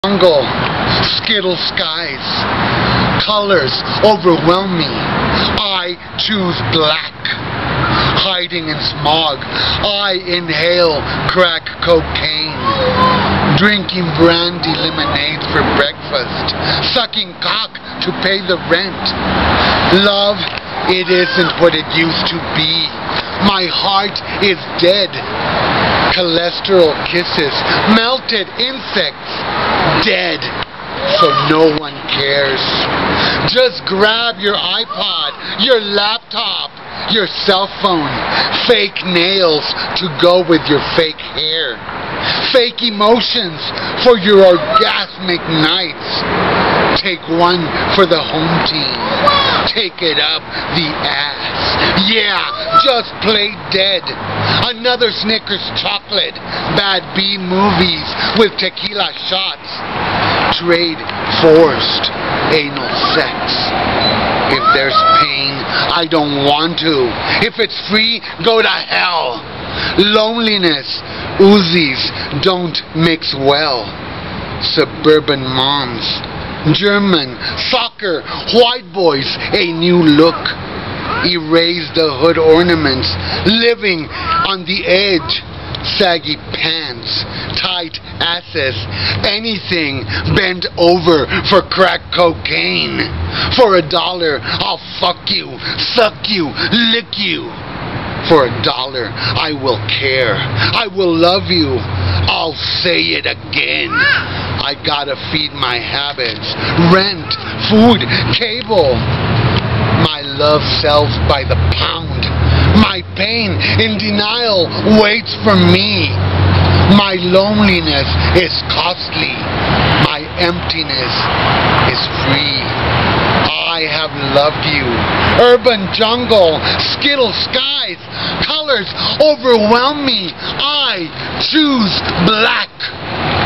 Jungle, skittle skies, colors overwhelm me. I choose black. Hiding in smog, I inhale crack cocaine. Drinking brandy lemonade for breakfast. Sucking cock to pay the rent. Love, it isn't what it used to be. My heart is dead. Cholesterol kisses, melted insects, dead, so no one cares. Just grab your iPod, your laptop, your cell phone, fake nails to go with your fake hair, fake emotions for your orgasmic nights. Take one for the home team. Take it up the ass. Yeah, just play dead. Another Snickers chocolate. Bad B movies with tequila shots. Trade forced anal sex. If there's pain, I don't want to. If it's free, go to hell. Loneliness, Uzis don't mix well. Suburban moms, German, soccer, white boys, a new look. Erase the hood ornaments, living on the edge. Saggy pants, tight asses, anything bent over for crack cocaine. For $1, I'll fuck you, suck you, lick you. For $1, I will care. I will love you. I'll say it again. I gotta feed my habits. Rent, food, cable. My love sells by the pound. My pain in denial waits for me. My loneliness is costly. My emptiness is free. I have loved you. Urban jungle, skittle skies, colors overwhelm me. I choose black.